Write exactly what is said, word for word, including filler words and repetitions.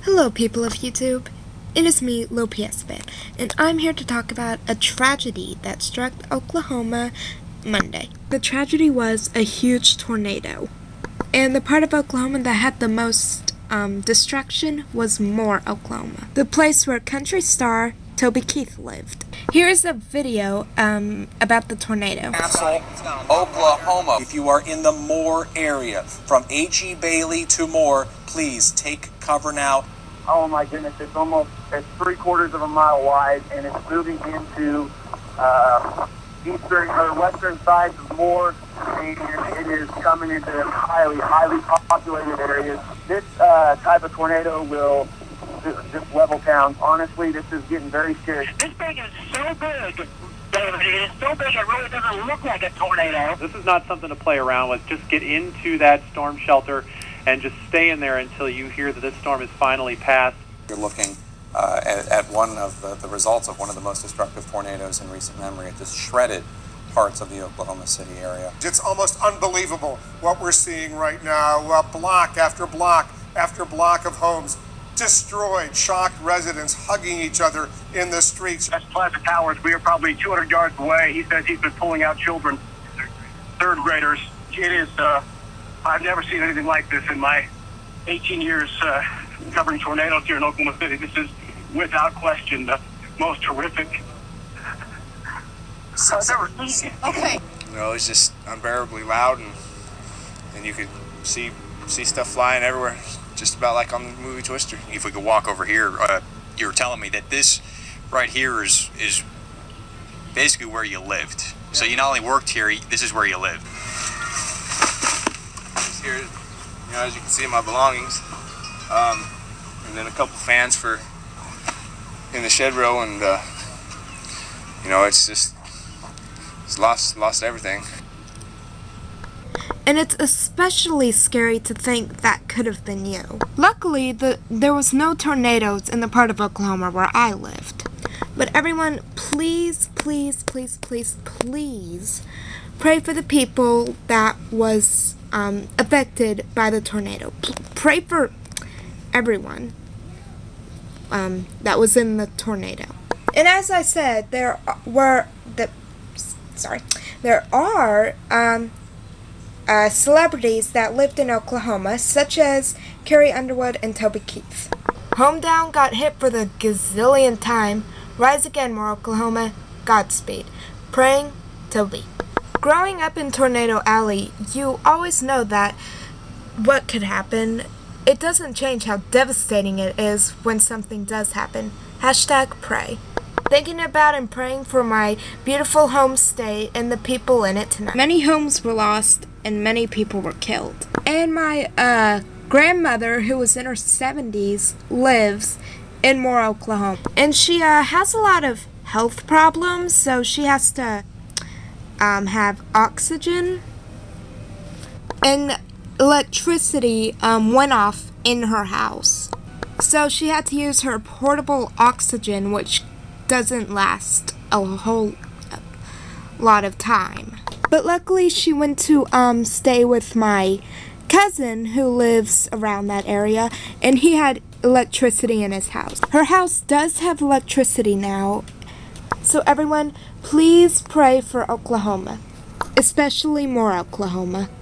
Hello people of YouTube, it is me, LoPSFan, and I'm here to talk about a tragedy that struck Oklahoma Monday. The tragedy was a huge tornado, and the part of Oklahoma that had the most um, destruction was Moore, Oklahoma, the place where country star Toby Keith lived. Here is a video um, about the tornado. Castle, Oklahoma. If you are in the Moore area, from H E Bailey to Moore, please take cover now. Oh my goodness, it's almost, it's three quarters of a mile wide, and it's moving into uh, eastern or western sides of Moore, and it is coming into highly, highly populated areas. This uh, type of tornado will just level towns. Honestly, this is getting very scary. This thing is so big, David. It is so big it really doesn't look like a tornado. This is not something to play around with. Just get into that storm shelter and just stay in there until you hear that this storm is finally passed. You're looking uh, at, at one of the, the results of one of the most destructive tornadoes in recent memory. It just shredded parts of the Oklahoma City area. It's almost unbelievable what we're seeing right now. Uh, block after block after block of homes destroyed, shocked residents hugging each other in the streets. That's Plaza Towers. We are probably two hundred yards away. He says he's been pulling out children, third graders. It is, uh, I've never seen anything like this in my eighteen years uh, covering tornadoes here in Oklahoma City. This is, without question, the most horrific I've ever seen. Okay. You know, it's just unbearably loud, and and you could see see stuff flying everywhere, just about like on the movie Twister. If we could walk over here, uh, you were telling me that this right here is is basically where you lived. Yeah. So you not only worked here, this is where you lived. Just here, you know, as you can see, my belongings, um, and then a couple fans for in the shed row, and uh, you know, it's just it's lost lost everything. And it's especially scary to think that could have been you. Luckily, the, there was no tornadoes in the part of Oklahoma where I lived. But everyone, please, please, please, please, please pray for the people that was um, affected by the tornado. P pray for everyone um, that was in the tornado. And as I said, there were the sorry, there are um. Uh, celebrities that lived in Oklahoma, such as Carrie Underwood and Toby Keith. Hometown got hit for the gazillionth time. Rise again, Moore, Oklahoma. Godspeed. Praying, Toby. Growing up in Tornado Alley, you always know that what could happen. It doesn't change how devastating it is when something does happen. Hashtag pray. Thinking about and praying for my beautiful home state and the people in it tonight. Many homes were lost and many people were killed. And my uh, grandmother, who was in her seventies, lives in Moore, Oklahoma. And she uh, has a lot of health problems, so she has to um, have oxygen. And electricity um, went off in her house. So she had to use her portable oxygen, which doesn't last a whole lot of time. But luckily she went to um stay with my cousin who lives around that area, and he had electricity in his house. Her house does have electricity now. So everyone, please pray for Oklahoma, especially Moore, Oklahoma.